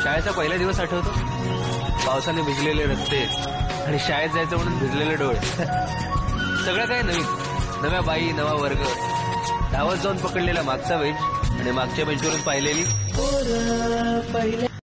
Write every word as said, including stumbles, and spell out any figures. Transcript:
शाळेचा पहिला दिवस आठवतो? पावसाने भिजलेले रस्ते आणि शाळेत जायचं म्हणून भिजलेले डोळे. सगळं काय नवीन, नव्या बाई, नवा वर्ग, धावत जाऊन पकडलेला मागचा बेंच आणि मागच्या बेंचवरून पाहिलेली